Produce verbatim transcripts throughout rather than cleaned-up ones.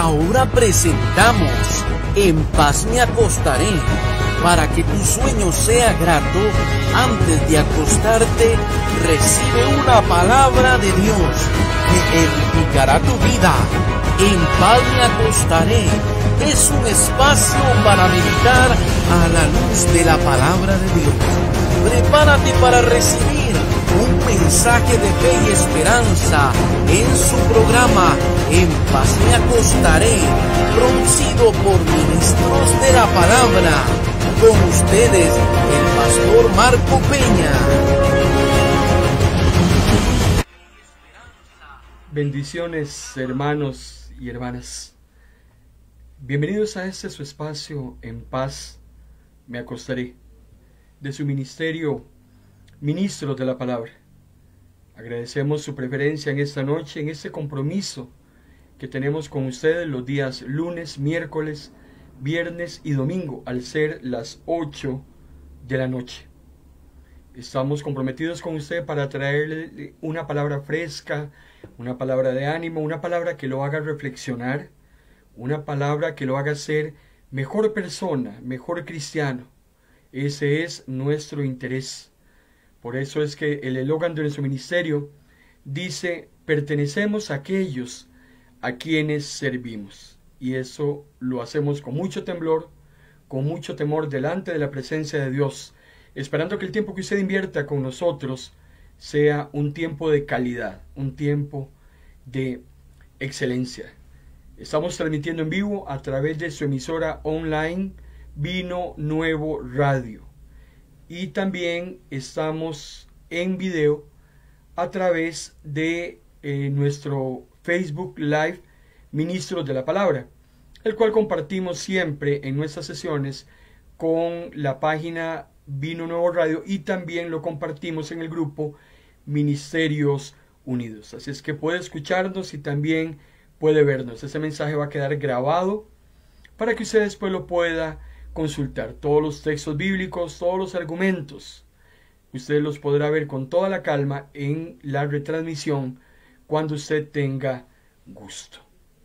Ahora presentamos En Paz Me Acostaré. Para que tu sueño sea grato, antes de acostarte, recibe una palabra de Dios que edificará tu vida. En Paz Me Acostaré es un espacio para meditar a la luz de la palabra de Dios. Prepárate para recibir un mensaje de fe y esperanza en su programa En Paz Me Acostaré, producido por Ministros de la Palabra. Con ustedes, el pastor Marco Peña. Bendiciones, hermanos y hermanas. Bienvenidos a este su espacio, En Paz Me Acostaré, de su ministerio, Ministros de la Palabra. Agradecemos su preferencia en esta noche, en este compromiso que tenemos con ustedes los días lunes, miércoles, viernes y domingo, al ser las ocho de la noche. Estamos comprometidos con usted para traerle una palabra fresca, una palabra de ánimo, una palabra que lo haga reflexionar, una palabra que lo haga ser mejor persona, mejor cristiano. Ese es nuestro interés. Por eso es que el eslogan de nuestro ministerio dice: pertenecemos a aquellos a quienes servimos. Y eso lo hacemos con mucho temblor, con mucho temor delante de la presencia de Dios, esperando que el tiempo que usted invierta con nosotros sea un tiempo de calidad, un tiempo de excelencia. Estamos transmitiendo en vivo a través de su emisora online Vino Nuevo Radio. Y también estamos en video a través de eh, nuestro Facebook Live Ministros de la Palabra, el cual compartimos siempre en nuestras sesiones con la página Vino Nuevo Radio, y también lo compartimos en el grupo Ministerios Unidos. Así es que puede escucharnos y también puede vernos. Ese mensaje va a quedar grabado para que usted después lo pueda consultar. Todos los textos bíblicos, todos los argumentos, usted los podrá ver con toda la calma en la retransmisión cuando usted tenga gusto.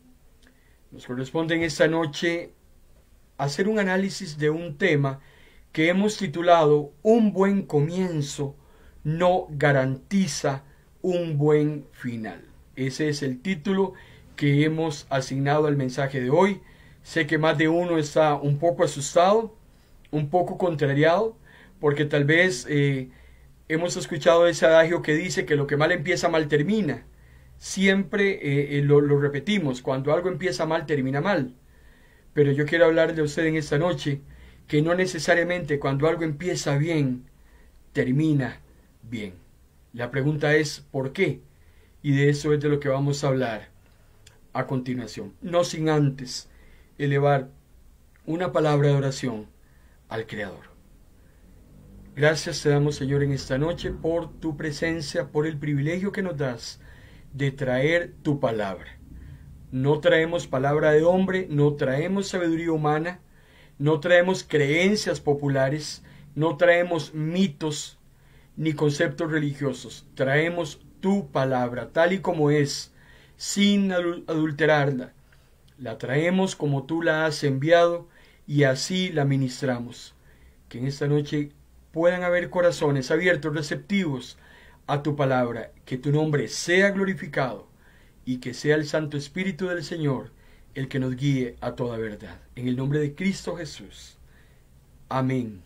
Nos corresponde en esta noche hacer un análisis de un tema que hemos titulado Un buen comienzo no garantiza un buen final. Ese es el título que hemos asignado al mensaje de hoy. Sé que más de uno está un poco asustado, un poco contrariado, porque tal vez eh, hemos escuchado ese adagio que dice que lo que mal empieza mal termina. Siempre eh, eh, lo, lo repetimos: cuando algo empieza mal, termina mal. Pero yo quiero hablarle a usted en esta noche que no necesariamente cuando algo empieza bien, termina bien. La pregunta es ¿por qué? Y de eso es de lo que vamos a hablar a continuación. No sin antes elevar una palabra de oración al Creador. Gracias te damos, Señor, en esta noche por tu presencia, por el privilegio que nos das de traer tu palabra. No traemos palabra de hombre, no traemos sabiduría humana, no traemos creencias populares, no traemos mitos ni conceptos religiosos. Traemos tu palabra tal y como es, sin adulterarla. La traemos como tú la has enviado y así la ministramos. Que en esta noche puedan haber corazones abiertos, receptivos a tu palabra, que tu nombre sea glorificado y que sea el Santo Espíritu del Señor el que nos guíe a toda verdad. En el nombre de Cristo Jesús. Amén.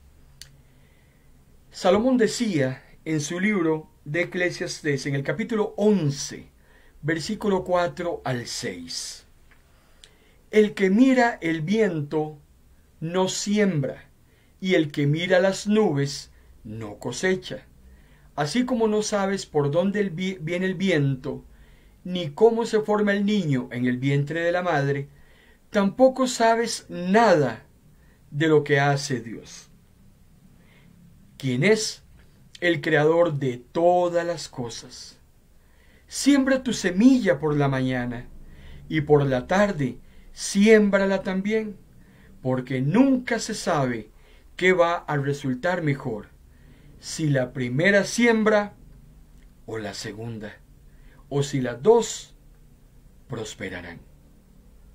Salomón decía en su libro de Eclesiastés, en el capítulo once, versículo cuatro al seis: el que mira el viento no siembra, y el que mira las nubes no cosecha. Así como no sabes por dónde viene el viento, ni cómo se forma el niño en el vientre de la madre, tampoco sabes nada de lo que hace Dios, quien es el creador de todas las cosas. Siembra tu semilla por la mañana, y por la tarde siémbrala también, porque nunca se sabe qué va a resultar mejor, si la primera siembra o la segunda, o si las dos prosperarán.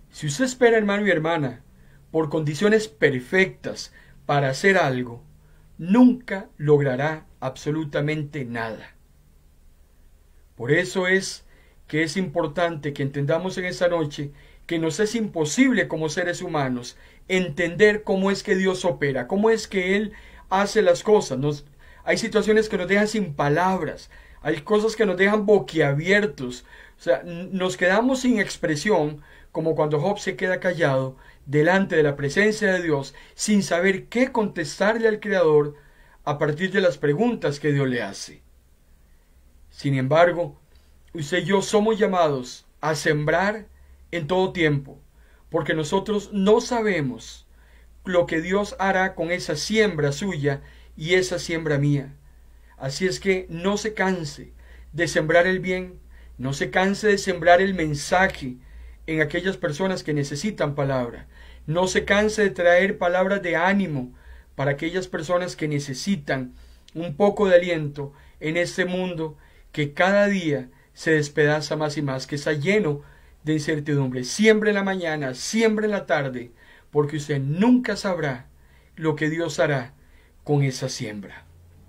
Si usted espera, hermano y hermana, por condiciones perfectas para hacer algo, nunca logrará absolutamente nada. Por eso es que es importante que entendamos en esta noche que nos es imposible como seres humanos entender cómo es que Dios opera, cómo es que Él hace las cosas. Nos, hay situaciones que nos dejan sin palabras, hay cosas que nos dejan boquiabiertos, o sea, nos quedamos sin expresión, como cuando Job se queda callado delante de la presencia de Dios, sin saber qué contestarle al Creador a partir de las preguntas que Dios le hace. Sin embargo, usted y yo somos llamados a sembrar en todo tiempo, porque nosotros no sabemos lo que Dios hará con esa siembra suya y esa siembra mía. Así es que no se canse de sembrar el bien, no se canse de sembrar el mensaje en aquellas personas que necesitan palabra, no se canse de traer palabras de ánimo para aquellas personas que necesitan un poco de aliento en este mundo que cada día se despedaza más y más, que está lleno de incertidumbre. Siempre en la mañana, siempre en la tarde, porque usted nunca sabrá lo que Dios hará con esa siembra.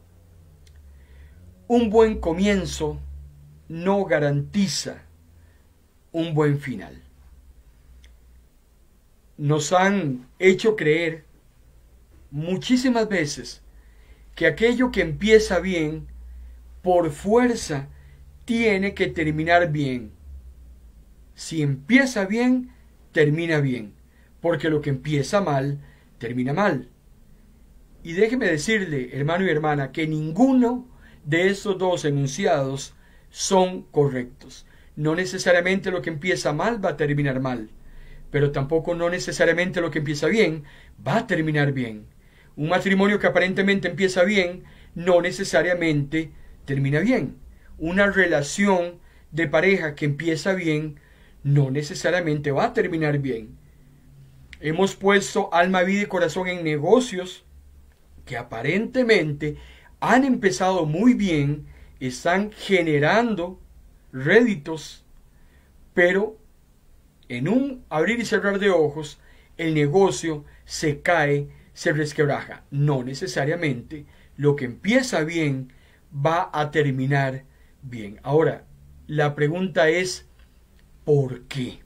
Un buen comienzo no garantiza un buen final. Nos han hecho creer muchísimas veces que aquello que empieza bien, por fuerza, tiene que terminar bien. Si empieza bien, termina bien, porque lo que empieza mal, termina mal. Y déjeme decirle, hermano y hermana, que ninguno de estos dos enunciados son correctos. No necesariamente lo que empieza mal va a terminar mal, pero tampoco no necesariamente lo que empieza bien va a terminar bien. Un matrimonio que aparentemente empieza bien, no necesariamente termina bien. Una relación de pareja que empieza bien, no necesariamente va a terminar bien. Hemos puesto alma, vida y corazón en negocios que aparentemente han empezado muy bien, están generando réditos, pero en un abrir y cerrar de ojos, el negocio se cae, se resquebraja. No necesariamente lo que empieza bien va a terminar bien. Ahora, la pregunta es, ¿por qué?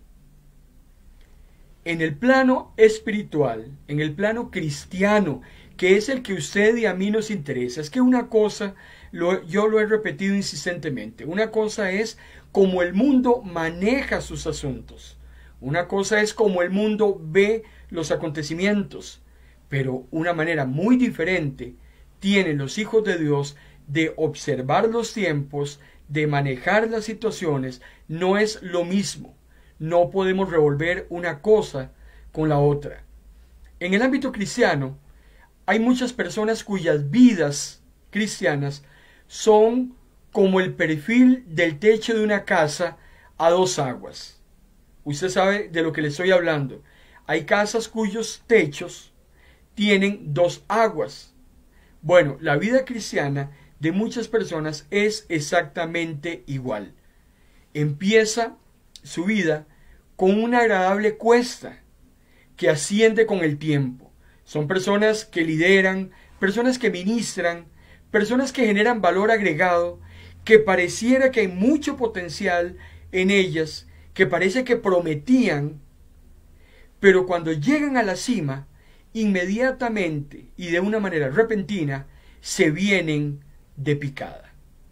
En el plano espiritual, en el plano cristiano, que es el que usted y a mí nos interesa, es que una cosa, lo, yo lo he repetido insistentemente, una cosa es cómo el mundo maneja sus asuntos, una cosa es cómo el mundo ve los acontecimientos, pero una manera muy diferente tienen los hijos de Dios de observar los tiempos, de manejar las situaciones. No es lo mismo. No podemos revolver una cosa con la otra. En el ámbito cristiano, hay muchas personas cuyas vidas cristianas son como el perfil del techo de una casa a dos aguas. Usted sabe de lo que le estoy hablando. Hay casas cuyos techos tienen dos aguas. Bueno, la vida cristiana de muchas personas es exactamente igual. Empieza su vida con una agradable cuesta que asciende con el tiempo. Son personas que lideran, personas que ministran, personas que generan valor agregado, que pareciera que hay mucho potencial en ellas, que parece que prometían, pero cuando llegan a la cima, inmediatamente y de una manera repentina, se vienen de picada.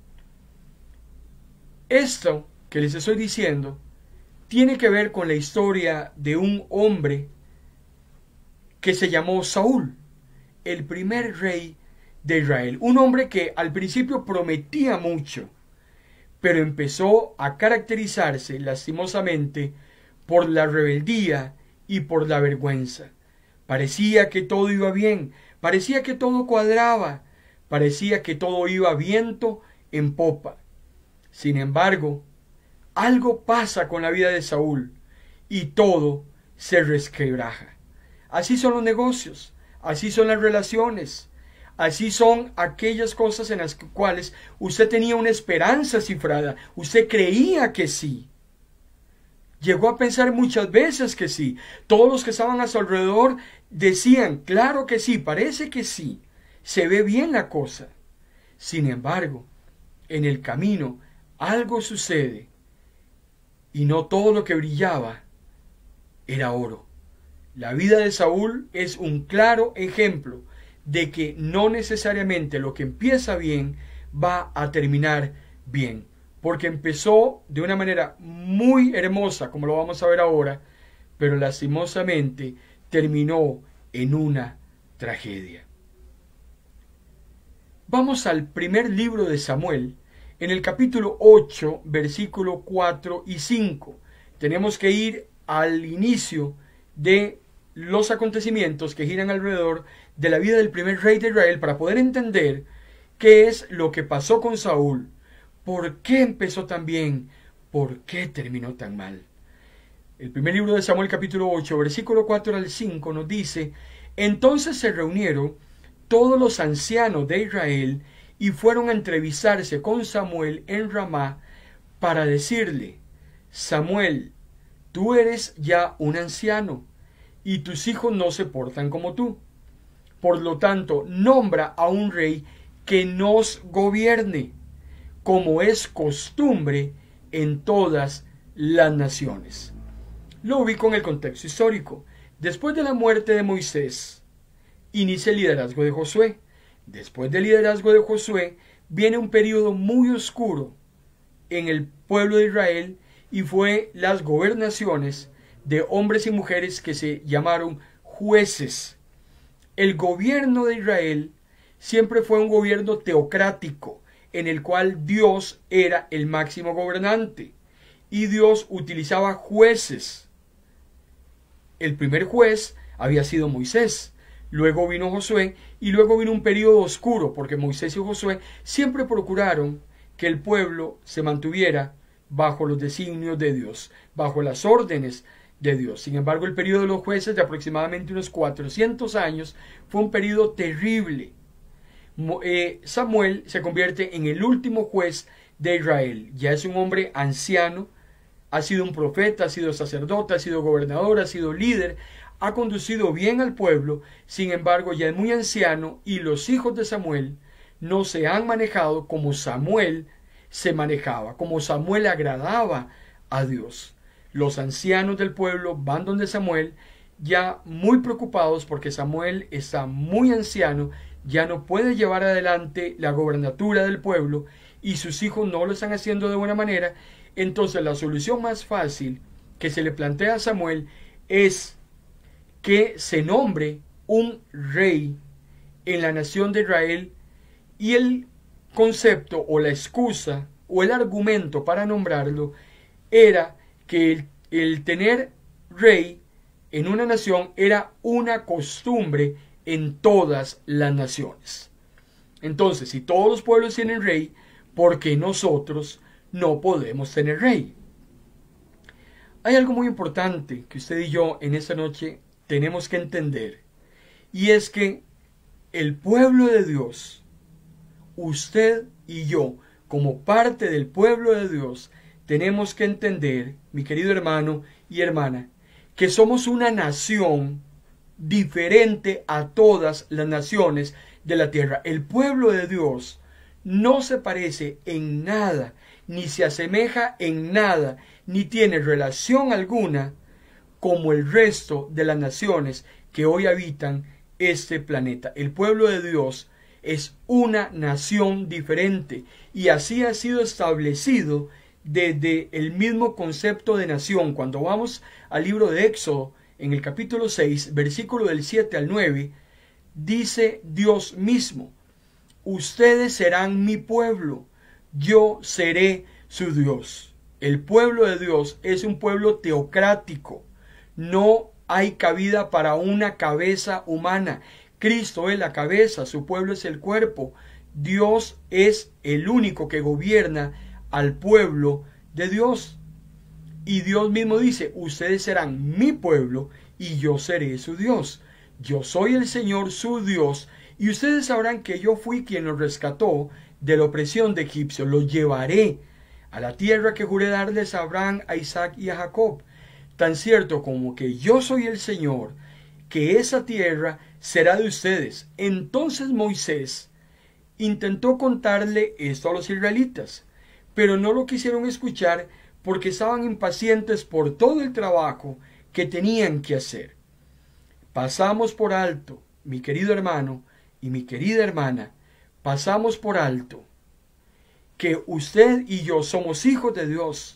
Esto que les estoy diciendo tiene que ver con la historia de un hombre que se llamó Saúl, el primer rey de Israel. Un hombre que al principio prometía mucho, pero empezó a caracterizarse lastimosamente por la rebeldía y por la vergüenza. Parecía que todo iba bien, parecía que todo cuadraba, parecía que todo iba viento en popa. Sin embargo, algo pasa con la vida de Saúl y todo se resquebraja. Así son los negocios, así son las relaciones, así son aquellas cosas en las cuales usted tenía una esperanza cifrada, usted creía que sí. Llegó a pensar muchas veces que sí. Todos los que estaban a su alrededor decían, claro que sí, parece que sí. Se ve bien la cosa. Sin embargo, en el camino algo sucede y no todo lo que brillaba era oro. La vida de Saúl es un claro ejemplo de que no necesariamente lo que empieza bien va a terminar bien, porque empezó de una manera muy hermosa, como lo vamos a ver ahora, pero lastimosamente terminó en una tragedia. Vamos al primer libro de Samuel, en el capítulo ocho, versículos cuatro y cinco. Tenemos que ir al inicio de los acontecimientos que giran alrededor de la vida del primer rey de Israel para poder entender qué es lo que pasó con Saúl, por qué empezó tan bien, por qué terminó tan mal. El primer libro de Samuel capítulo ocho, versículo cuatro al cinco nos dice: entonces se reunieron todos los ancianos de Israel y fueron a entrevistarse con Samuel en Ramá para decirle: Samuel, tú eres ya un anciano y tus hijos no se portan como tú. Por lo tanto, nombra a un rey que nos gobierne, como es costumbre en todas las naciones. Lo ubico en el contexto histórico. Después de la muerte de Moisés, inicia el liderazgo de Josué. Después del liderazgo de Josué, viene un periodo muy oscuro en el pueblo de Israel y fue las gobernaciones de hombres y mujeres que se llamaron jueces. El gobierno de Israel siempre fue un gobierno teocrático, en el cual Dios era el máximo gobernante y Dios utilizaba jueces. El primer juez había sido Moisés, luego vino Josué y luego vino un periodo oscuro porque Moisés y Josué siempre procuraron que el pueblo se mantuviera bajo los designios de Dios, bajo las órdenes de Dios. Sin embargo, el periodo de los jueces de aproximadamente unos cuatrocientos años fue un periodo terrible. Samuel se convierte en el último juez de Israel. Ya es un hombre anciano, ha sido un profeta, ha sido sacerdote, ha sido gobernador, ha sido líder, ha conducido bien al pueblo. Sin embargo, ya es muy anciano y los hijos de Samuel no se han manejado como Samuel se manejaba, como Samuel agradaba a Dios. Los ancianos del pueblo van donde Samuel, ya muy preocupados porque Samuel está muy anciano, ya no puede llevar adelante la gobernatura del pueblo y sus hijos no lo están haciendo de buena manera. Entonces la solución más fácil que se le plantea a Samuel es que se nombre un rey en la nación de Israel, y el concepto o la excusa o el argumento para nombrarlo era que el, el tener rey en una nación era una costumbre en todas las naciones. Entonces, si todos los pueblos tienen rey, ¿por qué nosotros no podemos tener rey? Hay algo muy importante que usted y yo en esta noche tenemos que entender, y es que el pueblo de Dios, usted y yo, como parte del pueblo de Dios, tenemos que entender, mi querido hermano y hermana, que somos una nación diferente a todas las naciones de la tierra. El pueblo de Dios no se parece en nada, ni se asemeja en nada, ni tiene relación alguna como el resto de las naciones que hoy habitan este planeta. El pueblo de Dios es una nación diferente y así ha sido establecido desde el mismo concepto de nación. Cuando vamos al libro de Éxodo, en el capítulo seis, versículo del siete al nueve, dice Dios mismo: ustedes serán mi pueblo, yo seré su Dios. El pueblo de Dios es un pueblo teocrático. No hay cabida para una cabeza humana. Cristo es la cabeza, su pueblo es el cuerpo. Dios es el único que gobierna al pueblo de Dios. Y Dios mismo dice: ustedes serán mi pueblo y yo seré su Dios. Yo soy el Señor su Dios, y ustedes sabrán que yo fui quien los rescató de la opresión de Egipcio. Los llevaré a la tierra que juré darles a Abraham, a Isaac y a Jacob. tan cierto como que yo soy el Señor, que esa tierra será de ustedes. Entonces Moisés intentó contarle esto a los israelitas, pero no lo quisieron escuchar porque estaban impacientes por todo el trabajo que tenían que hacer. Pasamos por alto, mi querido hermano y mi querida hermana, pasamos por alto que usted y yo somos hijos de Dios.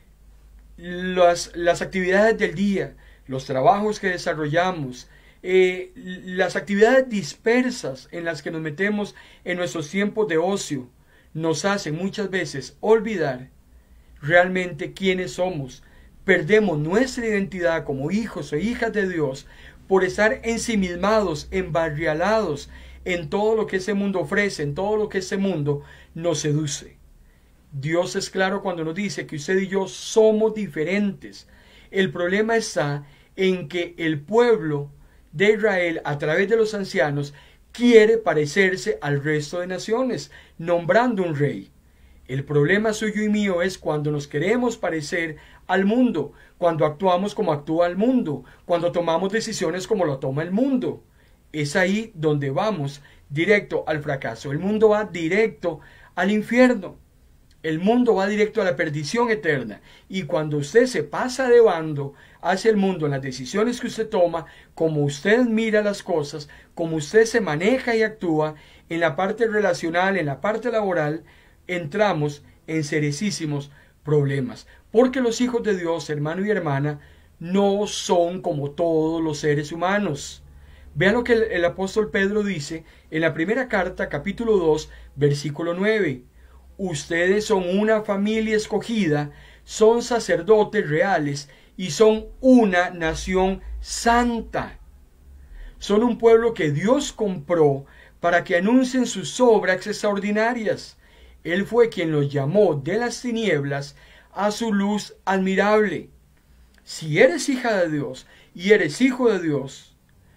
Las, las actividades del día, los trabajos que desarrollamos, eh, las actividades dispersas en las que nos metemos en nuestros tiempos de ocio, nos hacen muchas veces olvidar realmente quiénes somos. Perdemos nuestra identidad como hijos o hijas de Dios por estar ensimismados, embarrialados en todo lo que ese mundo ofrece, en todo lo que ese mundo nos seduce. Dios es claro cuando nos dice que usted y yo somos diferentes. El problema está en que el pueblo de Israel, a través de los ancianos, quiere parecerse al resto de naciones, nombrando un rey. El problema suyo y mío es cuando nos queremos parecer al mundo, cuando actuamos como actúa el mundo, cuando tomamos decisiones como lo toma el mundo. Es ahí donde vamos directo al fracaso. El mundo va directo al infierno. El mundo va directo a la perdición eterna. Y cuando usted se pasa de bando hacia el mundo en las decisiones que usted toma, como usted mira las cosas, como usted se maneja y actúa, en la parte relacional, en la parte laboral, entramos en seriosísimos problemas. Porque los hijos de Dios, hermano y hermana, no son como todos los seres humanos. Vean lo que el, el apóstol Pedro dice en la primera carta, capítulo dos, versículo nueve. Ustedes son una familia escogida, son sacerdotes reales y son una nación santa. Son un pueblo que Dios compró para que anuncien sus obras extraordinarias. Él fue quien los llamó de las tinieblas a su luz admirable. Si eres hija de Dios y eres hijo de Dios,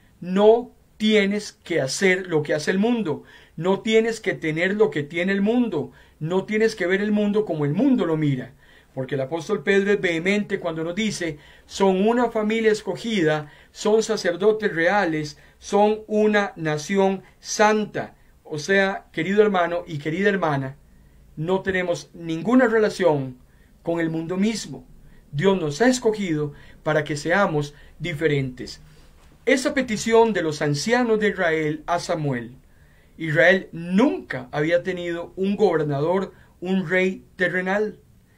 no tienes que hacer lo que hace el mundo. No tienes que tener lo que tiene el mundo. No tienes que ver el mundo como el mundo lo mira. Porque el apóstol Pedro es vehemente cuando nos dice, son una familia escogida, son sacerdotes reales, son una nación santa. O sea, querido hermano y querida hermana, no tenemos ninguna relación con el mundo mismo. Dios nos ha escogido para que seamos diferentes. Esa petición de los ancianos de Israel a Samuel. Israel nunca había tenido un gobernador, un rey terrenal.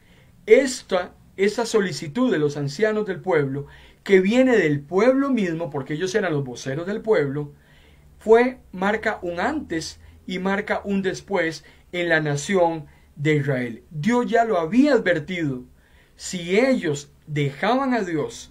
Esta, esa solicitud de los ancianos del pueblo, que viene del pueblo mismo, porque ellos eran los voceros del pueblo, fue, marca un antes y marca un después en la nación de Israel. Dios ya lo había advertido. Si ellos dejaban a Dios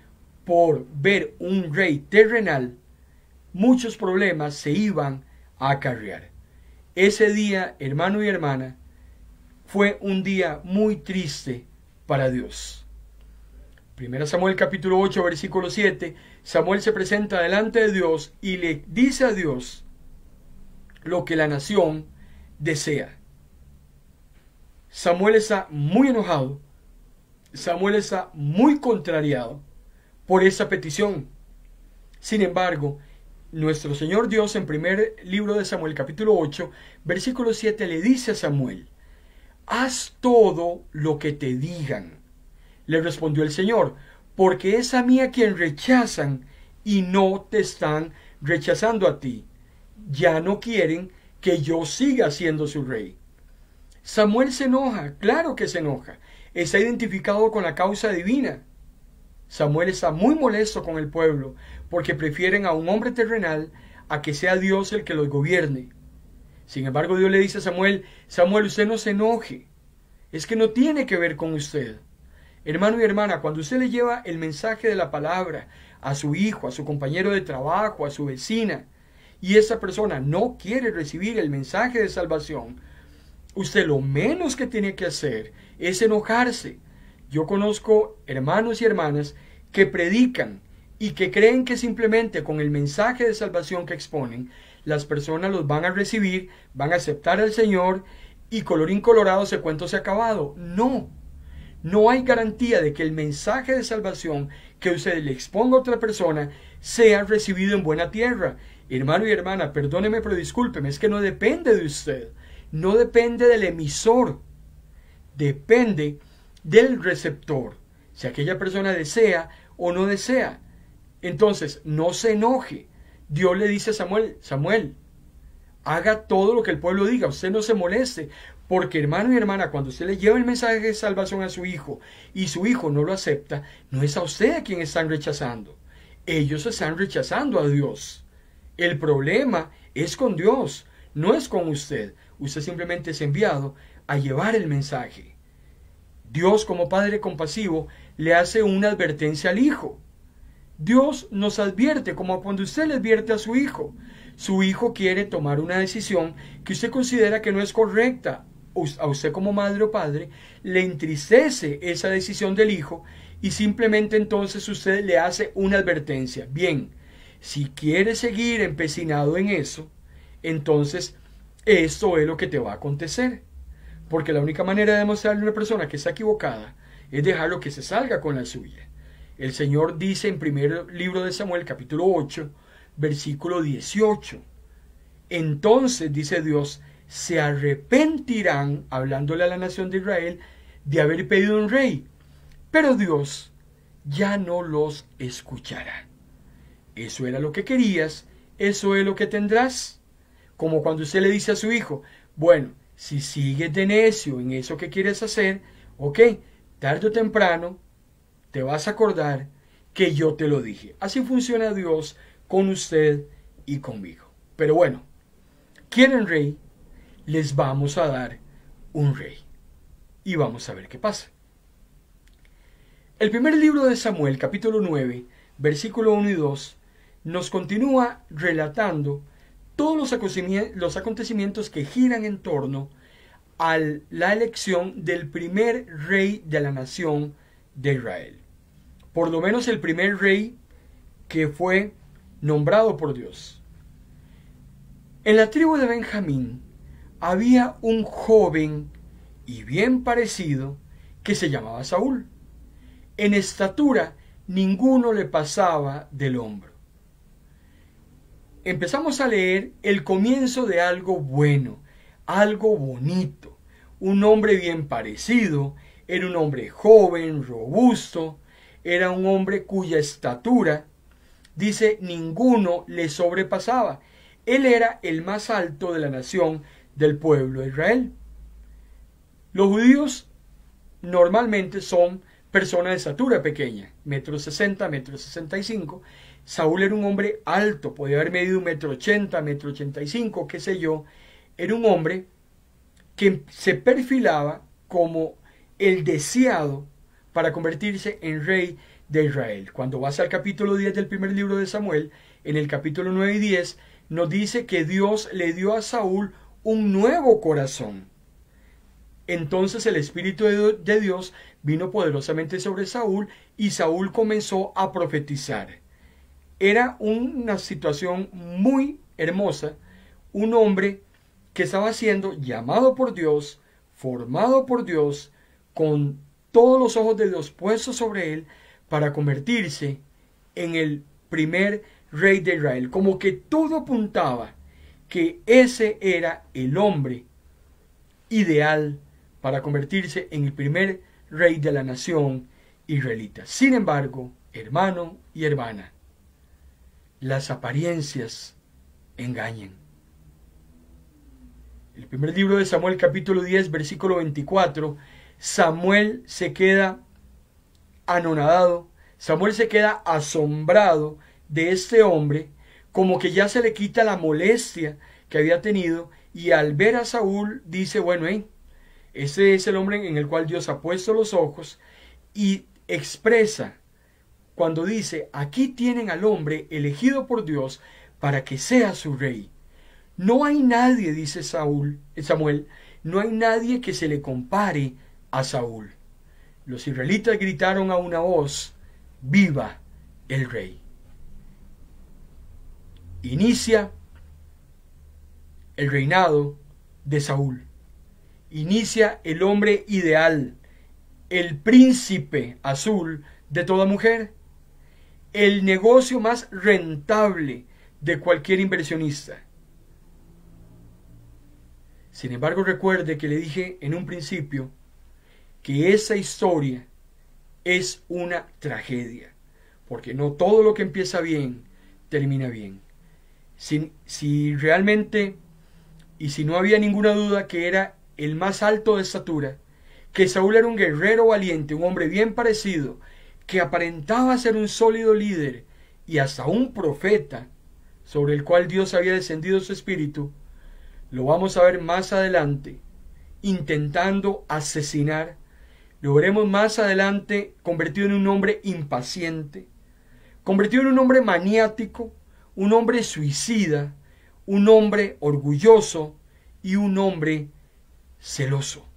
por ver un rey terrenal, muchos problemas se iban a acarrear. Ese día, hermano y hermana, fue un día muy triste para Dios. Primera Samuel capítulo ocho, versículo siete, Samuel se presenta delante de Dios y le dice a Dios lo que la nación desea. Samuel está muy enojado, Samuel está muy contrariado por esa petición. Sin embargo, nuestro Señor Dios en primer libro de Samuel capítulo ocho, versículo siete le dice a Samuel, haz todo lo que te digan. Le respondió el Señor, porque es a mí a quien rechazan y no te están rechazando a ti. Ya no quieren que yo siga siendo su rey. Samuel se enoja, claro que se enoja. Está identificado con la causa divina. Samuel está muy molesto con el pueblo porque prefieren a un hombre terrenal a que sea Dios el que los gobierne. Sin embargo, Dios le dice a Samuel, Samuel, usted no se enoje. Es que no tiene que ver con usted. Hermano y hermana, cuando usted le lleva el mensaje de la palabra a su hijo, a su compañero de trabajo, a su vecina, y esa persona no quiere recibir el mensaje de salvación, usted lo menos que tiene que hacer es enojarse. Yo conozco hermanos y hermanas que predican y que creen que simplemente con el mensaje de salvación que exponen, las personas los van a recibir, van a aceptar al Señor y colorín colorado ese cuento se ha acabado. No, no hay garantía de que el mensaje de salvación que usted le exponga a otra persona sea recibido en buena tierra. Hermano y hermana, perdóneme pero discúlpeme, es que no depende de usted, no depende del emisor, depende del receptor, si aquella persona desea o no desea. Entonces, no se enoje. Dios le dice a Samuel, Samuel, haga todo lo que el pueblo diga, usted no se moleste, porque hermano y hermana, cuando usted le lleva el mensaje de salvación a su hijo y su hijo no lo acepta, no es a usted a quien están rechazando, ellos están rechazando a Dios. El problema es con Dios, no es con usted. Usted simplemente es enviado a llevar el mensaje. Dios, como Padre compasivo, le hace una advertencia al hijo. Dios nos advierte como cuando usted le advierte a su hijo. Su hijo quiere tomar una decisión que usted considera que no es correcta. A usted como madre o padre le entristece esa decisión del hijo y simplemente entonces usted le hace una advertencia. Bien, si quieres seguir empecinado en eso, entonces esto es lo que te va a acontecer. Porque la única manera de demostrarle a una persona que está equivocada es dejarlo que se salga con la suya. El Señor dice en primer libro de Samuel, capítulo ocho, versículo dieciocho. Entonces, dice Dios, se arrepentirán, hablándole a la nación de Israel, de haber pedido un rey. Pero Dios ya no los escuchará. Eso era lo que querías, eso es lo que tendrás. Como cuando usted le dice a su hijo, bueno, si sigues de necio en eso que quieres hacer, ok, tarde o temprano te vas a acordar que yo te lo dije. Así funciona Dios con usted y conmigo. Pero bueno, ¿quieren rey? Les vamos a dar un rey. Y vamos a ver qué pasa. El primer libro de Samuel, capítulo nueve, versículo uno y dos, nos continúa relatando todos los acontecimientos que giran en torno a la elección del primer rey de la nación de Israel. Por lo menos el primer rey que fue nombrado por Dios. En la tribu de Benjamín había un joven y bien parecido que se llamaba Saúl. En estatura ninguno le pasaba del hombro. Empezamos a leer el comienzo de algo bueno, algo bonito. Un hombre bien parecido, era un hombre joven, robusto, era un hombre cuya estatura, dice, ninguno le sobrepasaba. Él era el más alto de la nación del pueblo de Israel. Los judíos normalmente son personas de estatura pequeña, metro sesenta, metro sesenta y cinco. Saúl era un hombre alto, podía haber medido un metro ochenta, metro ochenta y cinco, qué sé yo. Era un hombre que se perfilaba como el deseado para convertirse en rey de Israel. Cuando vas al capítulo diez del primer libro de Samuel, en el capítulo nueve y diez, nos dice que Dios le dio a Saúl un nuevo corazón. Entonces el Espíritu de Dios vino poderosamente sobre Saúl y Saúl comenzó a profetizar. Era una situación muy hermosa, un hombre que estaba siendo llamado por Dios, formado por Dios, con todos los ojos de Dios puestos sobre él, para convertirse en el primer rey de Israel. Como que todo apuntaba que ese era el hombre ideal para convertirse en el primer rey de la nación israelita. Sin embargo, hermano y hermana, las apariencias engañan. El primer libro de Samuel, capítulo diez, versículo veinticuatro, Samuel se queda anonadado, Samuel se queda asombrado de este hombre, como que ya se le quita la molestia que había tenido, y al ver a Saúl dice, bueno, eh, ese es el hombre en el cual Dios ha puesto los ojos, y expresa cuando dice, aquí tienen al hombre elegido por Dios para que sea su rey. No hay nadie, dice Saúl, Samuel, no hay nadie que se le compare a Saúl. Los israelitas gritaron a una voz, ¡viva el rey! Inicia el reinado de Saúl. Inicia el hombre ideal, el príncipe azul de toda mujer, el negocio más rentable de cualquier inversionista. Sin embargo, recuerde que le dije en un principio que esa historia es una tragedia, porque no todo lo que empieza bien termina bien. Si, si realmente, y si no había ninguna duda que era el más alto de estatura, que Saúl era un guerrero valiente, un hombre bien parecido, que aparentaba ser un sólido líder y hasta un profeta sobre el cual Dios había descendido su espíritu, lo vamos a ver más adelante intentando asesinar. Lo veremos más adelante convertido en un hombre impaciente, convertido en un hombre maniático, un hombre suicida, un hombre orgulloso y un hombre celoso.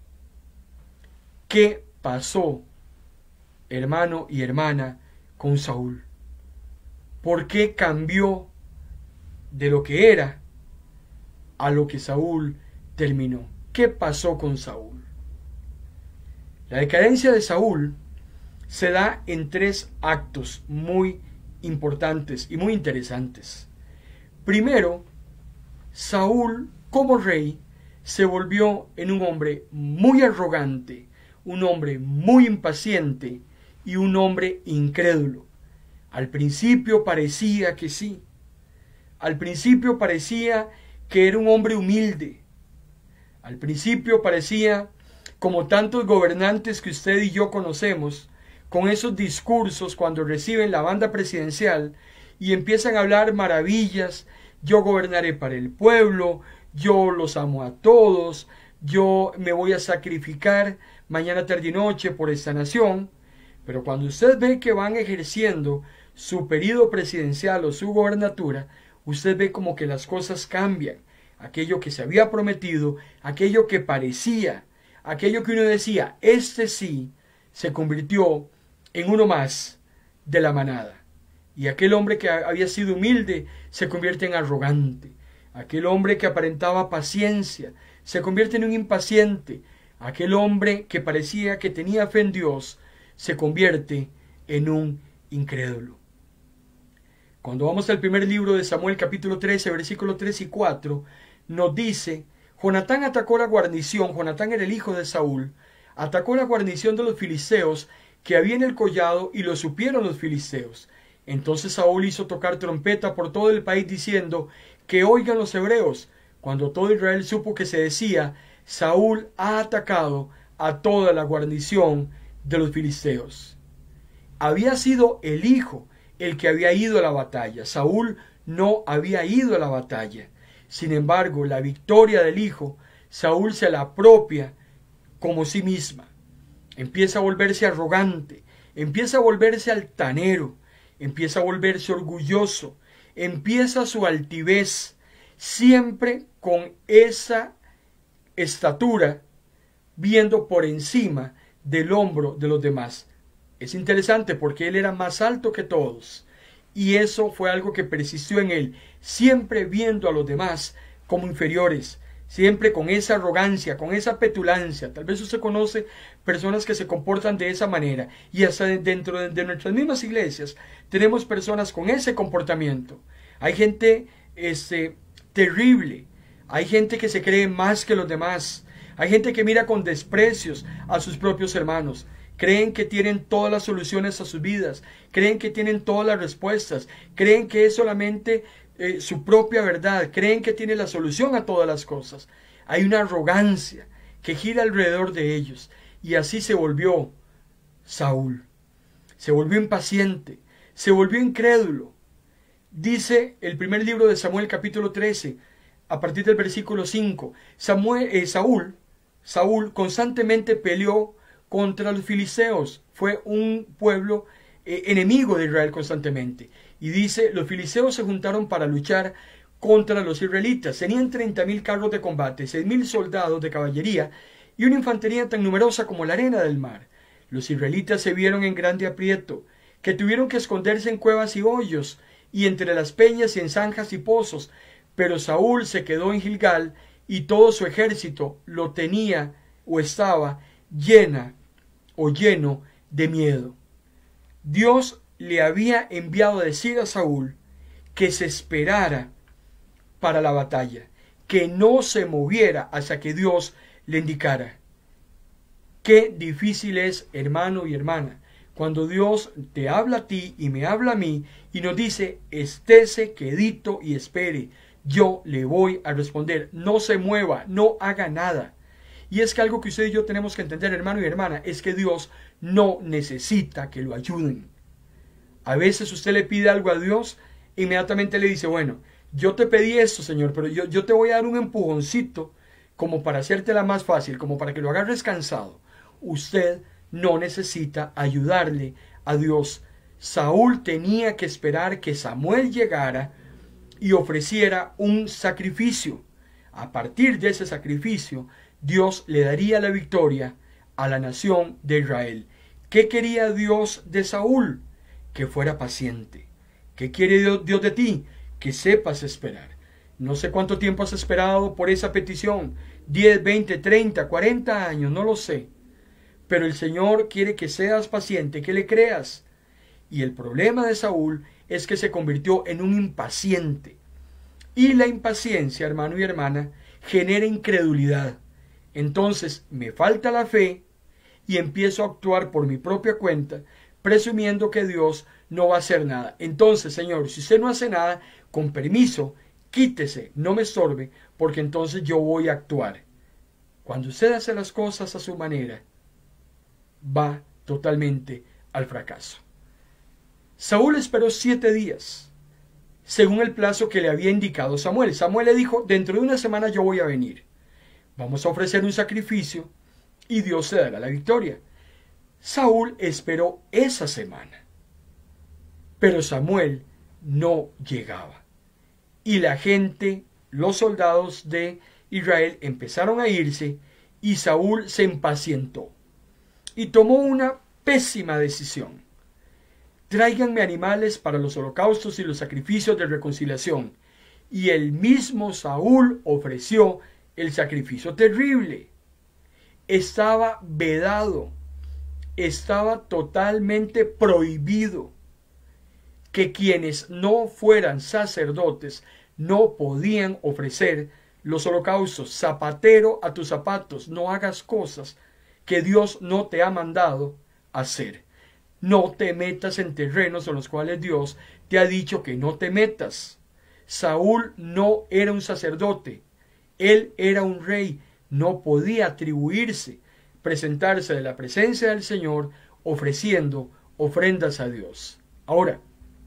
¿Qué pasó, hermano y hermana, con Saúl? ¿Por qué cambió de lo que era a lo que Saúl terminó? ¿Qué pasó con Saúl? La decadencia de Saúl se da en tres actos muy importantes y muy interesantes. Primero, Saúl, como rey, se volvió en un hombre muy arrogante, un hombre muy impaciente y un hombre incrédulo. Al principio parecía que sí. Al principio parecía que era un hombre humilde. Al principio parecía como tantos gobernantes que usted y yo conocemos, con esos discursos cuando reciben la banda presidencial y empiezan a hablar maravillas: yo gobernaré para el pueblo, yo los amo a todos, yo me voy a sacrificar mañana, tarde y noche por esta nación. Pero cuando usted ve que van ejerciendo su periodo presidencial o su gobernatura, usted ve como que las cosas cambian. Aquello que se había prometido, aquello que parecía, aquello que uno decía, este sí, se convirtió en uno más de la manada. Y aquel hombre que había sido humilde se convierte en arrogante. Aquel hombre que aparentaba paciencia se convierte en un impaciente. Aquel hombre que parecía que tenía fe en Dios se convierte en un incrédulo. Cuando vamos al primer libro de Samuel, capítulo trece, versículos tres y cuatro, nos dice: Jonatán atacó la guarnición. Jonatán era el hijo de Saúl. Atacó la guarnición de los filisteos que había en el collado, y lo supieron los filisteos. Entonces Saúl hizo tocar trompeta por todo el país, diciendo: que oigan los hebreos. Cuando todo Israel supo que se decía: Saúl ha atacado a toda la guarnición de los filisteos. Había sido el hijo el que había ido a la batalla. Saúl no había ido a la batalla. Sin embargo, la victoria del hijo, Saúl se la apropia como sí misma. Empieza a volverse arrogante, empieza a volverse altanero, empieza a volverse orgulloso, empieza su altivez, siempre con esa estatura, viendo por encima del hombro de los demás. Es interesante porque él era más alto que todos, y eso fue algo que persistió en él, siempre viendo a los demás como inferiores, siempre con esa arrogancia, con esa petulancia. Tal vez usted conoce personas que se comportan de esa manera, y hasta dentro de, de nuestras mismas iglesias tenemos personas con ese comportamiento. Hay gente este, terrible, hay gente que se cree más que los demás, hay gente que mira con desprecios a sus propios hermanos. Creen que tienen todas las soluciones a sus vidas, creen que tienen todas las respuestas, creen que es solamente eh, su propia verdad, creen que tiene la solución a todas las cosas. Hay una arrogancia que gira alrededor de ellos, y así se volvió Saúl. Se volvió impaciente, se volvió incrédulo. Dice el primer libro de Samuel, capítulo trece, a partir del versículo cinco, Samuel, eh, Saúl, Saúl constantemente peleó contra los filisteos. Fue un pueblo eh, enemigo de Israel constantemente. Y dice: los filisteos se juntaron para luchar contra los israelitas. Tenían treinta mil carros de combate, seis mil soldados de caballería y una infantería tan numerosa como la arena del mar. Los israelitas se vieron en grande aprieto, que tuvieron que esconderse en cuevas y hoyos, y entre las peñas y en zanjas y pozos. Pero Saúl se quedó en Gilgal, y todo su ejército lo tenía o estaba llena o lleno de miedo. Dios le había enviado a decir a Saúl que se esperara para la batalla, que no se moviera hasta que Dios le indicara. Qué difícil es, hermano y hermana, cuando Dios te habla a ti y me habla a mí y nos dice, estése quedito y espere, yo le voy a responder, no se mueva, no haga nada. Y es que algo que usted y yo tenemos que entender, hermano y hermana, es que Dios no necesita que lo ayuden. A veces usted le pide algo a Dios, inmediatamente le dice, bueno, yo te pedí esto, Señor, pero yo, yo te voy a dar un empujoncito como para hacértela más fácil, como para que lo agarres cansado. Usted no necesita ayudarle a Dios. Saúl tenía que esperar que Samuel llegara y ofreciera un sacrificio. A partir de ese sacrificio, Dios le daría la victoria a la nación de Israel. ¿Qué quería Dios de Saúl? Que fuera paciente. ¿Qué quiere Dios, Dios de ti? Que sepas esperar. No sé cuánto tiempo has esperado por esa petición. diez, veinte, treinta, cuarenta años, no lo sé. Pero el Señor quiere que seas paciente, que le creas. Y el problema de Saúl es que se convirtió en un impaciente. Y la impaciencia, hermano y hermana, genera incredulidad. Entonces me falta la fe y empiezo a actuar por mi propia cuenta, presumiendo que Dios no va a hacer nada. Entonces, Señor, si usted no hace nada, con permiso, quítese, no me estorbe, porque entonces yo voy a actuar. Cuando usted hace las cosas a su manera, va totalmente al fracaso. Saúl esperó siete días, según el plazo que le había indicado Samuel. Samuel le dijo, dentro de una semana yo voy a venir. Vamos a ofrecer un sacrificio y Dios se dará la victoria. Saúl esperó esa semana, pero Samuel no llegaba. Y la gente, los soldados de Israel empezaron a irse y Saúl se impacientó y tomó una pésima decisión. Tráiganme animales para los holocaustos y los sacrificios de reconciliación. Y el mismo Saúl ofreció el sacrificio terrible. Estaba vedado, estaba totalmente prohibido que quienes no fueran sacerdotes no podían ofrecer los holocaustos. Zapatero a tus zapatos, no hagas cosas que Dios no te ha mandado hacer. No te metas en terrenos en los cuales Dios te ha dicho que no te metas. Saúl no era un sacerdote, él era un rey, no podía atribuirse, presentarse de la presencia del Señor ofreciendo ofrendas a Dios. Ahora,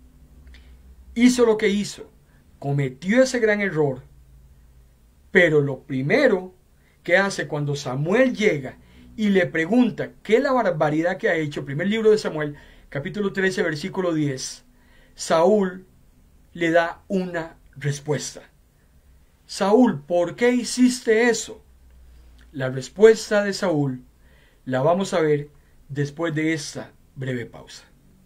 hizo lo que hizo, cometió ese gran error, pero lo primero que hace cuando Samuel llega y le pregunta qué es la barbaridad que ha hecho, primer libro de Samuel, capítulo trece, versículo diez, Saúl le da una respuesta. Saúl, ¿por qué hiciste eso? La respuesta de Saúl la vamos a ver después de esta breve pausa.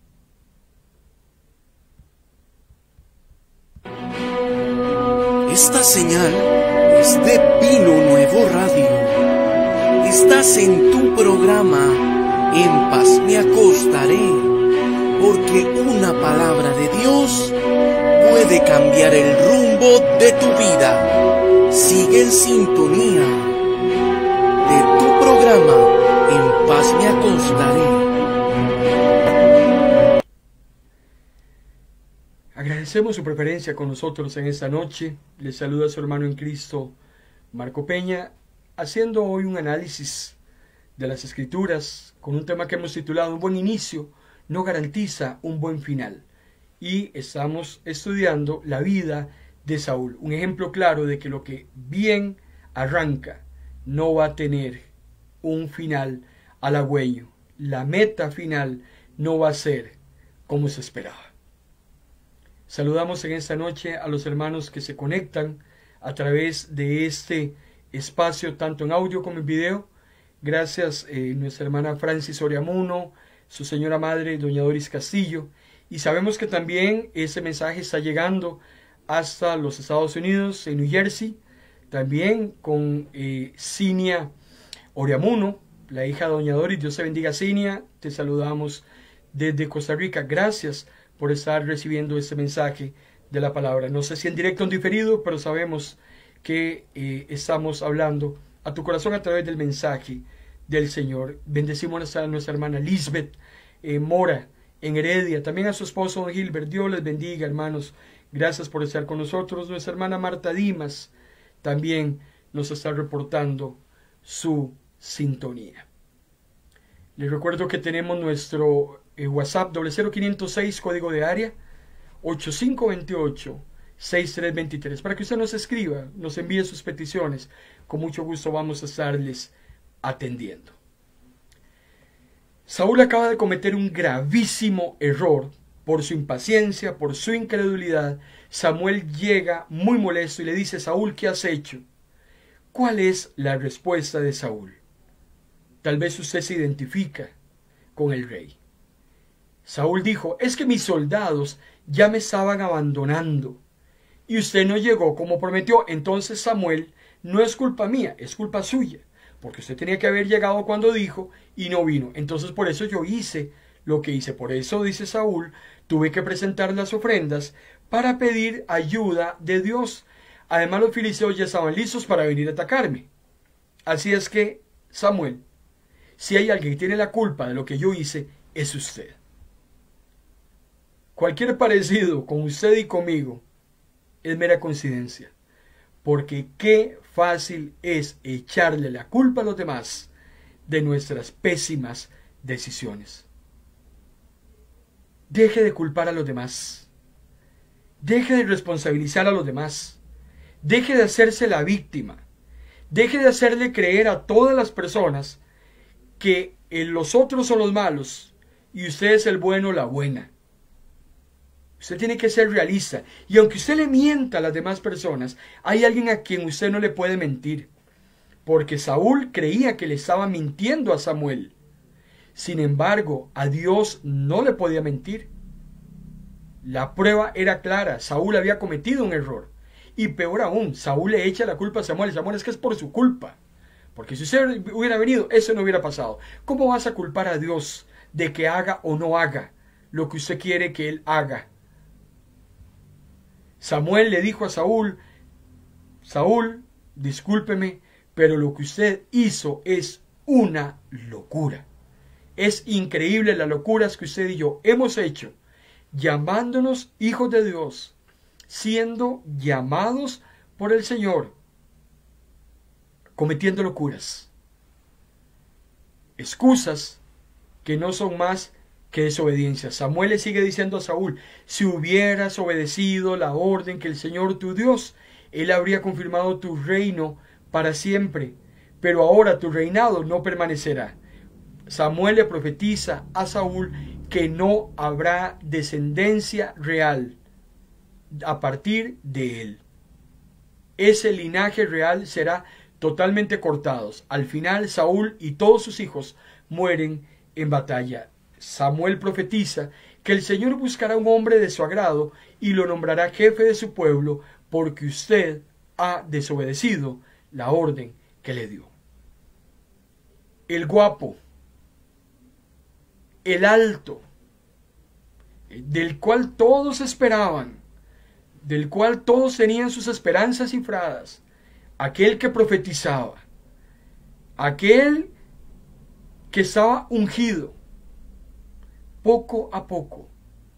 Esta señal es de Pino Nuevo Radio. Estás en tu programa En Paz Me Acostaré, porque una palabra de Dios puede cambiar el rumbo de tu vida. Sigue en sintonía de tu programa En Paz Me Acostaré. Agradecemos su preferencia con nosotros en esta noche. Les saluda su hermano en Cristo, Marco Peña, haciendo hoy un análisis de las Escrituras con un tema que hemos titulado Un buen inicio no garantiza un buen final. Y estamos estudiando la vida de Saúl, un ejemplo claro de que lo que bien arranca no va a tener un final halagüeño. La meta final no va a ser como se esperaba. Saludamos en esta noche a los hermanos que se conectan a través de este espacio, tanto en audio como en video. Gracias eh, nuestra hermana Francis Oriamuno, su señora madre, doña Doris Castillo. Y sabemos que también ese mensaje está llegando hasta los Estados Unidos, en New Jersey, también con eh, Cinia Oriamuno, la hija de doña Doris. Dios te bendiga, Cinia. Te saludamos desde Costa Rica. Gracias por estar recibiendo este mensaje de la palabra. No sé si en directo o en diferido, pero sabemos que eh, estamos hablando a tu corazón a través del mensaje del Señor. Bendecimos a nuestra hermana Lisbeth eh, Mora en Heredia, también a su esposo don Gilbert. Dios les bendiga, hermanos. Gracias por estar con nosotros. Nuestra hermana Marta Dimas también nos está reportando su sintonía. Les recuerdo que tenemos nuestro eh, WhatsApp doble cero quinientos seis, código de área ocho cinco dos ocho, seis tres dos tres, para que usted nos escriba, nos envíe sus peticiones. Con mucho gusto vamos a estarles atendiendo. Saúl acaba de cometer un gravísimo error. Por su impaciencia, por su incredulidad, Samuel llega muy molesto y le dice: Saúl, ¿qué has hecho? ¿Cuál es la respuesta de Saúl? Tal vez usted se identifica con el rey. Saúl dijo: es que mis soldados ya me estaban abandonando y usted no llegó como prometió. Entonces, Samuel, no es culpa mía, es culpa suya, porque usted tenía que haber llegado cuando dijo y no vino. Entonces, por eso yo hice lo que hice. Por eso, dice Saúl, tuve que presentar las ofrendas para pedir ayuda de Dios. Además, los filisteos ya estaban listos para venir a atacarme. Así es que, Samuel, si hay alguien que tiene la culpa de lo que yo hice, es usted. Cualquier parecido con usted y conmigo es mera coincidencia, porque qué fácil es echarle la culpa a los demás de nuestras pésimas decisiones. Deje de culpar a los demás. Deje de responsabilizar a los demás. Deje de hacerse la víctima. Deje de hacerle creer a todas las personas que los otros son los malos y usted es el bueno o la buena. Usted tiene que ser realista. Y aunque usted le mienta a las demás personas, hay alguien a quien usted no le puede mentir. Porque Saúl creía que le estaba mintiendo a Samuel. Sin embargo, a Dios no le podía mentir. La prueba era clara. Saúl había cometido un error. Y peor aún, Saúl le echa la culpa a Samuel. Samuel, es que es por su culpa. Porque si usted hubiera venido, eso no hubiera pasado. ¿Cómo vas a culpar a Dios de que haga o no haga lo que usted quiere que él haga? Samuel le dijo a Saúl: Saúl, discúlpeme, pero lo que usted hizo es una locura. Es increíble las locuras que usted y yo hemos hecho, llamándonos hijos de Dios, siendo llamados por el Señor, cometiendo locuras, excusas que no son más que desobediencia. Samuel le sigue diciendo a Saúl: si hubieras obedecido la orden que el Señor tu Dios, Él habría confirmado tu reino para siempre, pero ahora tu reinado no permanecerá. Samuel le profetiza a Saúl que no habrá descendencia real a partir de él. Ese linaje real será totalmente cortado. Al final, Saúl y todos sus hijos mueren en batalla. Samuel profetiza que el Señor buscará un hombre de su agrado y lo nombrará jefe de su pueblo, porque usted ha desobedecido la orden que le dio. El guapo, el alto, del cual todos esperaban, del cual todos tenían sus esperanzas cifradas, aquel que profetizaba, aquel que estaba ungido, poco a poco,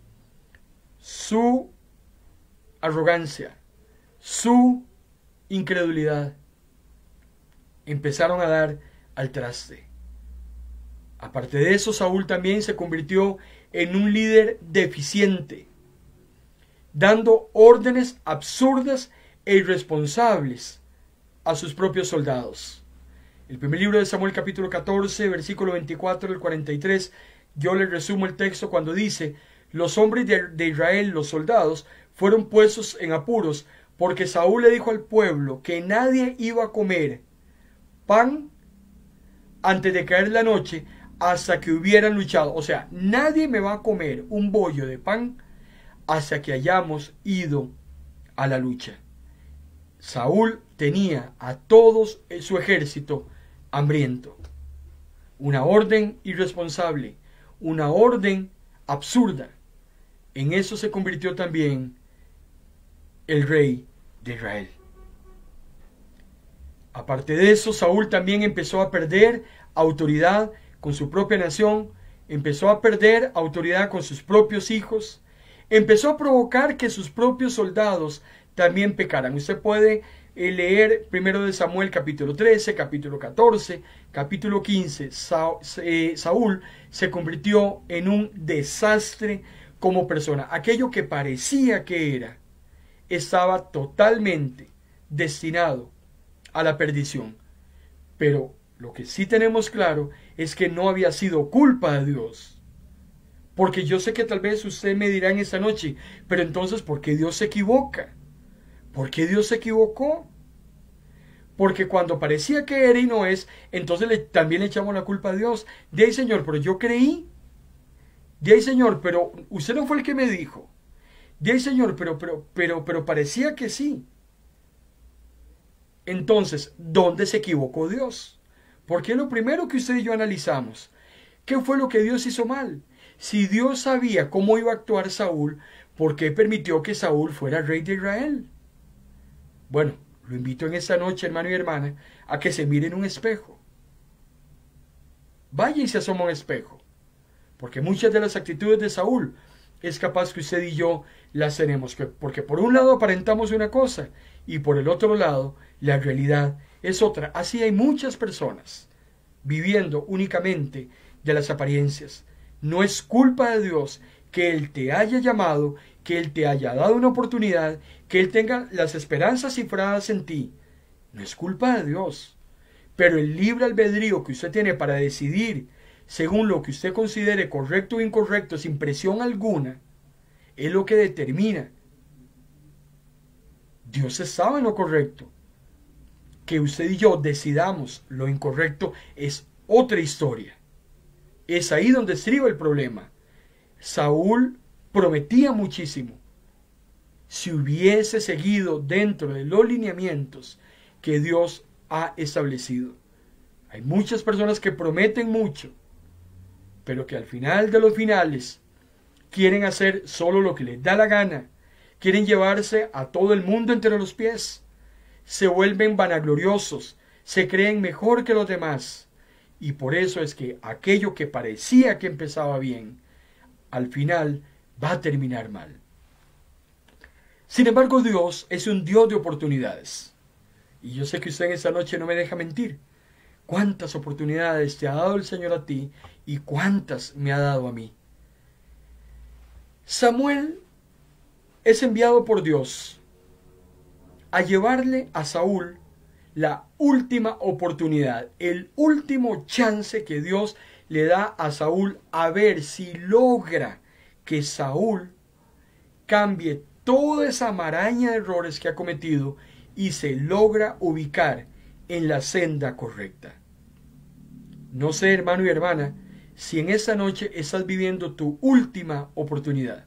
su arrogancia, su incredulidad, empezaron a dar al traste. Aparte de eso, Saúl también se convirtió en un líder deficiente, dando órdenes absurdas e irresponsables a sus propios soldados. El primer libro de Samuel, capítulo catorce, versículo veinticuatro al cuarenta y tres, yo les resumo el texto cuando dice: los hombres de, de Israel, los soldados, fueron puestos en apuros, porque Saúl le dijo al pueblo que nadie iba a comer pan antes de caer la noche hasta que hubieran luchado. O sea, nadie me va a comer un bollo de pan hasta que hayamos ido a la lucha. Saúl tenía a todos su ejército hambriento. Una orden irresponsable, una orden absurda. En eso se convirtió también el rey de Israel. Aparte de eso, Saúl también empezó a perder autoridad con su propia nación, empezó a perder autoridad con sus propios hijos, empezó a provocar que sus propios soldados también pecaran. Usted puede eh, leer primero de Samuel capítulo trece, capítulo catorce, capítulo quince. Sa eh, Saúl se convirtió en un desastre como persona. Aquello que parecía que era, estaba totalmente destinado a la perdición. Pero lo que sí tenemos claro es que no había sido culpa de Dios. Porque yo sé que tal vez usted me dirá en esta noche, pero entonces, ¿por qué Dios se equivoca? ¿Por qué Dios se equivocó? Porque cuando parecía que era y no es, entonces le, también le echamos la culpa a Dios. De ahí, Señor, pero yo creí. De ahí, Señor, pero usted no fue el que me dijo. De ahí, Señor, pero, pero, pero, pero parecía que sí. Entonces, ¿dónde se equivocó Dios? Porque lo primero que usted y yo analizamos, ¿qué fue lo que Dios hizo mal? Si Dios sabía cómo iba a actuar Saúl, ¿por qué permitió que Saúl fuera rey de Israel? Bueno, lo invito en esta noche, hermano y hermana, a que se mire en un espejo. Vaya y se asoma a un espejo. Porque muchas de las actitudes de Saúl es capaz que usted y yo las tenemos. Porque por un lado aparentamos una cosa y por el otro lado la realidad es otra. Así hay muchas personas viviendo únicamente de las apariencias. No es culpa de Dios que Él te haya llamado, que Él te haya dado una oportunidad, que Él tenga las esperanzas cifradas en ti. No es culpa de Dios. Pero el libre albedrío que usted tiene para decidir según lo que usted considere correcto o incorrecto, sin presión alguna, es lo que determina. Dios estaba en lo correcto. Que usted y yo decidamos lo incorrecto es otra historia. Es ahí donde estriba el problema. Saúl prometía muchísimo. Si hubiese seguido dentro de los lineamientos que Dios ha establecido. Hay muchas personas que prometen mucho, pero que al final de los finales quieren hacer solo lo que les da la gana. Quieren llevarse a todo el mundo entre los pies. Se vuelven vanagloriosos. Se creen mejor que los demás. Y por eso es que aquello que parecía que empezaba bien, al final va a terminar mal. Sin embargo, Dios es un Dios de oportunidades. Y yo sé que usted en esta noche no me deja mentir. ¿Cuántas oportunidades te ha dado el Señor a ti y cuántas me ha dado a mí? Samuel es enviado por Dios a llevarle a Saúl la última oportunidad, el último chance que Dios le da a Saúl a ver si logra que Saúl cambie toda esa maraña de errores que ha cometido y se logra ubicar en la senda correcta. No sé, hermano y hermana, si en esta noche estás viviendo tu última oportunidad.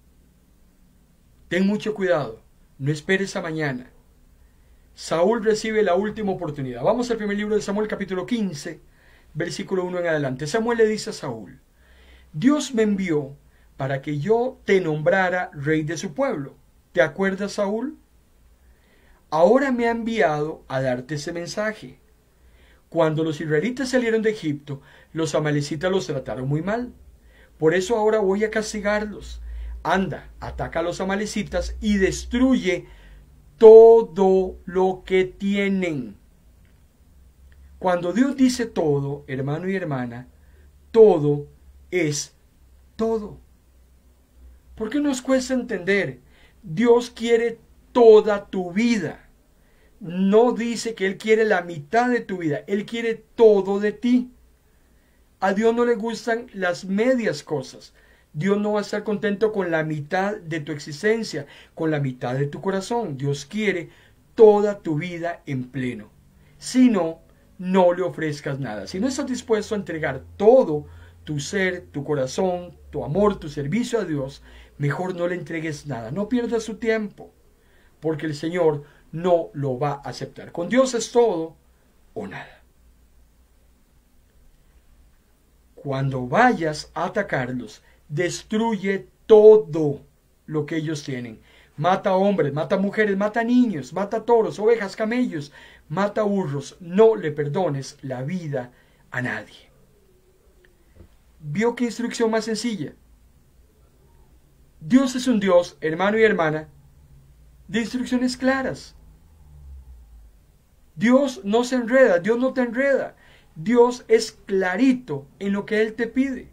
Ten mucho cuidado, no esperes a mañana. Saúl recibe la última oportunidad. Vamos al primer libro de Samuel, capítulo quince, versículo uno en adelante. Samuel le dice a Saúl: Dios me envió para que yo te nombrara rey de su pueblo. ¿Te acuerdas, Saúl? Ahora me ha enviado a darte ese mensaje. Cuando los israelitas salieron de Egipto, los amalecitas los trataron muy mal. Por eso ahora voy a castigarlos. Anda, ataca a los amalecitas y destruye todo lo que tienen. Cuando Dios dice todo, hermano y hermana, todo es todo. ¿Por qué nos cuesta entender? Dios quiere toda tu vida. No dice que Él quiere la mitad de tu vida. Él quiere todo de ti. A Dios no le gustan las medias cosas. Dios no va a estar contento con la mitad de tu existencia, con la mitad de tu corazón. Dios quiere toda tu vida en pleno. Si no, no le ofrezcas nada. Si no estás dispuesto a entregar todo tu ser, tu corazón, tu amor, tu servicio a Dios, mejor no le entregues nada. No pierdas su tiempo, porque el Señor no lo va a aceptar. Con Dios es todo o nada. cuando vayas a atacarlos, destruye todo lo que ellos tienen. Mata hombres, mata mujeres, mata niños, mata toros, ovejas, camellos, mata burros. No le perdones la vida a nadie. ¿Vio qué instrucción más sencilla? Dios es un Dios, hermano y hermana, de instrucciones claras. Dios no se enreda, Dios no te enreda. Dios es clarito en lo que Él te pide.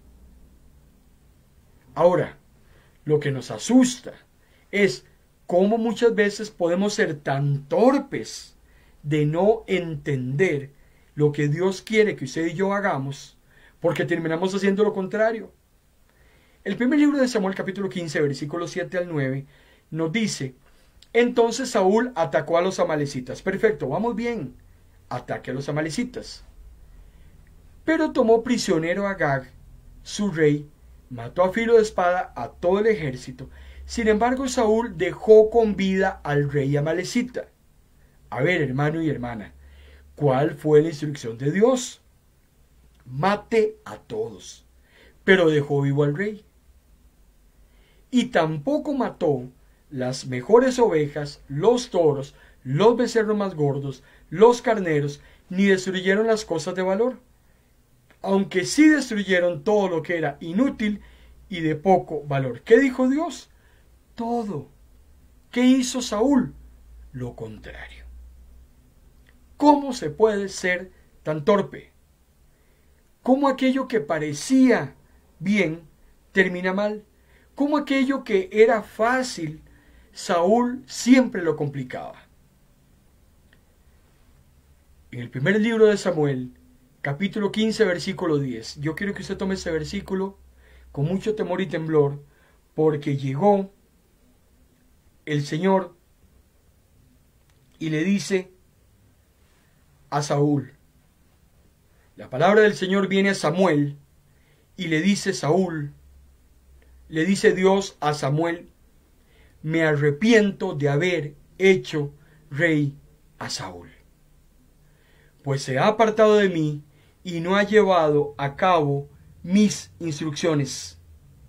Ahora, lo que nos asusta es cómo muchas veces podemos ser tan torpes de no entender lo que Dios quiere que usted y yo hagamos, porque terminamos haciendo lo contrario. El primer libro de Samuel, capítulo quince, versículos siete al nueve, nos dice: entonces Saúl atacó a los amalecitas. Perfecto, vamos bien. Ataque a los amalecitas. Pero tomó prisionero a Agag, su rey, mató a filo de espada a todo el ejército. Sin embargo, Saúl dejó con vida al rey amalecita. A ver, hermano y hermana, ¿cuál fue la instrucción de Dios? Mate a todos, pero dejó vivo al rey. Y tampoco mató las mejores ovejas, los toros, los becerros más gordos, los carneros, ni destruyeron las cosas de valor, aunque sí destruyeron todo lo que era inútil y de poco valor. ¿Qué dijo Dios? Todo. ¿Qué hizo Saúl? Lo contrario. ¿Cómo se puede ser tan torpe? ¿Cómo aquello que parecía bien termina mal? ¿Cómo aquello que era fácil, Saúl siempre lo complicaba? En el primer libro de Samuel, capítulo quince, versículo diez, yo quiero que usted tome ese versículo con mucho temor y temblor, porque llegó el Señor y le dice a Saúl, la palabra del Señor viene a Samuel y le dice Saúl, le dice Dios a Samuel: me arrepiento de haber hecho rey a Saúl, pues se ha apartado de mí y no ha llevado a cabo mis instrucciones.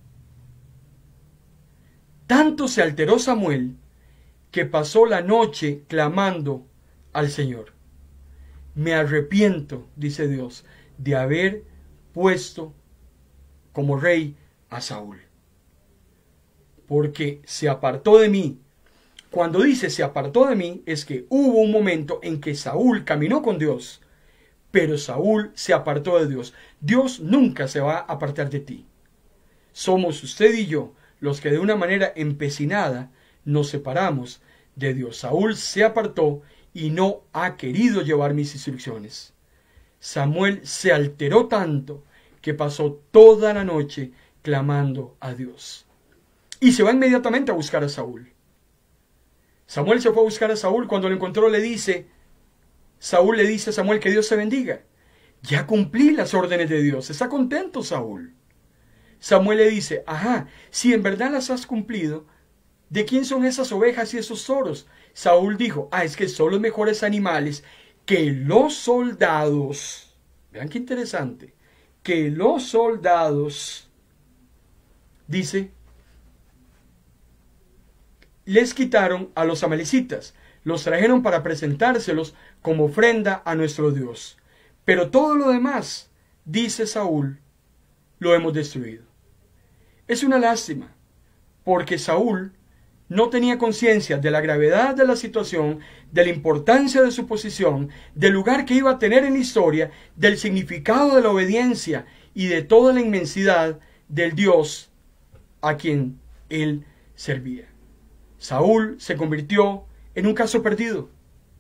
Tanto se alteró Samuel que pasó la noche clamando al Señor. Me arrepiento, dice Dios, de haber puesto como rey a Saúl, porque se apartó de mí. Cuando dice se apartó de mí, es que hubo un momento en que Saúl caminó con Dios, pero Saúl se apartó de Dios. Dios nunca se va a apartar de ti. Somos usted y yo los que de una manera empecinada nos separamos de Dios. Saúl se apartó y no ha querido llevar mis instrucciones. Samuel se alteró tanto que pasó toda la noche clamando a Dios. Y se va inmediatamente a buscar a Saúl. Samuel se fue a buscar a Saúl. Cuando lo encontró le dice, Saúl le dice a Samuel: que Dios te bendiga. Ya cumplí las órdenes de Dios. ¿Está contento Saúl? Samuel le dice: ajá, si en verdad las has cumplido, ¿de quién son esas ovejas y esos toros? Saúl dijo: ah, es que son los mejores animales que los soldados, vean qué interesante, que los soldados, dice, les quitaron a los amalecitas, los trajeron para presentárselos como ofrenda a nuestro Dios. Pero todo lo demás, dice Saúl, lo hemos destruido. Es una lástima, porque Saúl no tenía conciencia de la gravedad de la situación, de la importancia de su posición, del lugar que iba a tener en la historia, del significado de la obediencia y de toda la inmensidad del Dios a quien él servía. Saúl se convirtió en un caso perdido.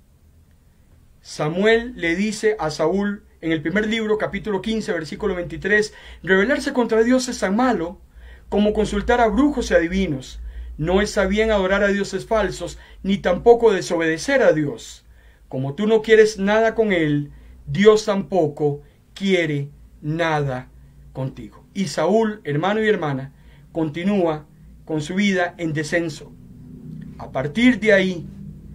Samuel le dice a Saúl en el primer libro, capítulo quince, versículo veintitrés, rebelarse contra Dios es tan malo como consultar a brujos y adivinos. No está bien adorar a dioses falsos, ni tampoco desobedecer a Dios. Como tú no quieres nada con Él, Dios tampoco quiere nada contigo. Y Saúl, hermano y hermana, continúa con su vida en descenso. A partir de ahí,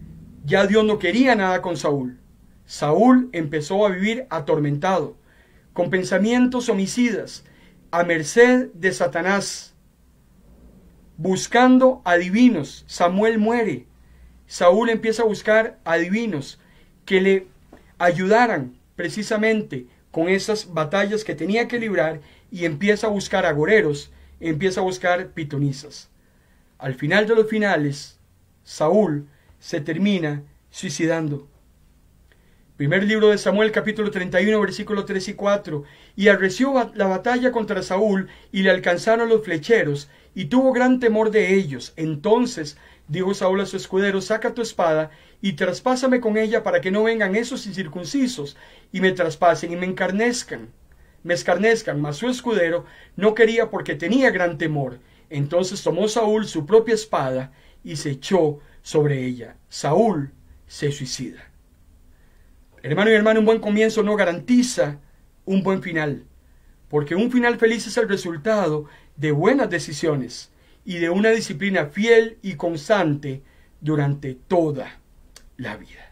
ya Dios no quería nada con Saúl. Saúl empezó a vivir atormentado, con pensamientos homicidas, a merced de Satanás, buscando adivinos. Samuel muere. Saúl empieza a buscar adivinos que le ayudaran precisamente con esas batallas que tenía que librar, y empieza a buscar agoreros, empieza a buscar pitonizas. Al final de los finales, Saúl se termina suicidando. Primer libro de Samuel, capítulo treinta y uno, versículos tres y cuatro. Y arreció la batalla contra Saúl, y le alcanzaron los flecheros, y tuvo gran temor de ellos. Entonces dijo Saúl a su escudero: saca tu espada y traspásame con ella, para que no vengan esos incircuncisos y me traspasen y me encarnezcan. Me escarnezcan. Mas su escudero no quería, porque tenía gran temor. Entonces tomó Saúl su propia espada y se echó sobre ella. Saúl se suicida. Hermano y hermana, un buen comienzo no garantiza un buen final, porque un final feliz es el resultado de buenas decisiones y de una disciplina fiel y constante durante toda la vida.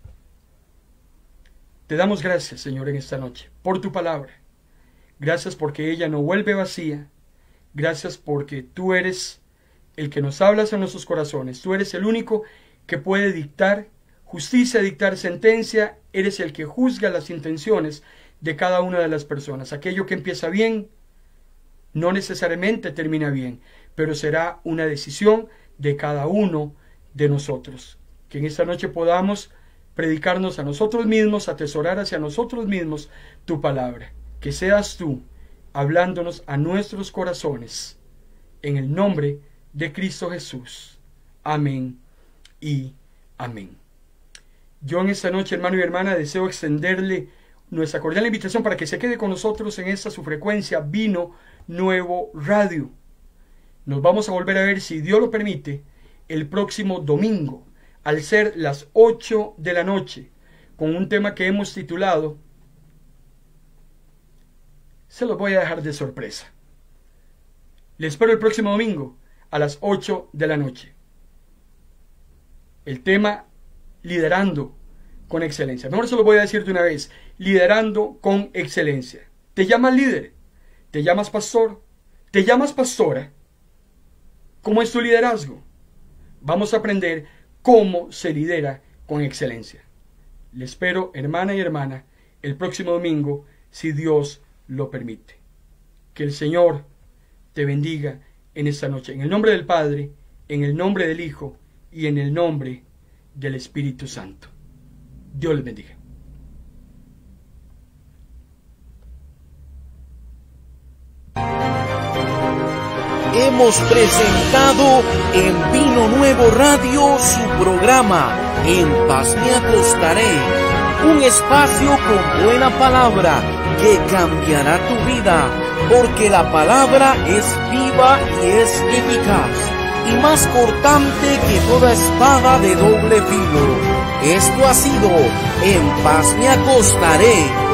Te damos gracias, Señor, en esta noche por tu palabra. Gracias porque ella no vuelve vacía. Gracias porque tú eres el que nos hablas en nuestros corazones. Tú eres el único que puede dictar justicia, dictar sentencia. Eres el que juzga las intenciones de cada una de las personas. Aquello que empieza bien no necesariamente termina bien, pero será una decisión de cada uno de nosotros. Que en esta noche podamos predicarnos a nosotros mismos, atesorar hacia nosotros mismos tu palabra. Que seas tú hablándonos a nuestros corazones, en el nombre de Cristo Jesús. Amén y amén. Yo en esta noche, hermano y hermana, deseo extenderle nuestra cordial invitación para que se quede con nosotros en esta su frecuencia Vino Nuevo Radio. Nos vamos a volver a ver, si Dios lo permite, el próximo domingo, al ser las ocho de la noche, con un tema que hemos titulado, se los voy a dejar de sorpresa. Les espero el próximo domingo a las ocho de la noche. El tema: liderando con excelencia. Mejor se lo voy a decir de una vez: liderando con excelencia. ¿Te llamas líder? ¿Te llamas pastor? ¿Te llamas pastora? ¿Cómo es tu liderazgo? Vamos a aprender cómo se lidera con excelencia. Le espero, hermana y hermana, el próximo domingo, si Dios lo permite. Que el Señor te bendiga en esta noche. En el nombre del Padre, en el nombre del Hijo y en el nombre del Espíritu Santo. Dios les bendiga. Hemos presentado en Vino Nuevo Radio su programa En Paz Me Acostaré, un espacio con buena palabra que cambiará tu vida, porque la palabra es viva y es eficaz, y más cortante que toda espada de doble filo. Esto ha sido En Paz Me Acostaré.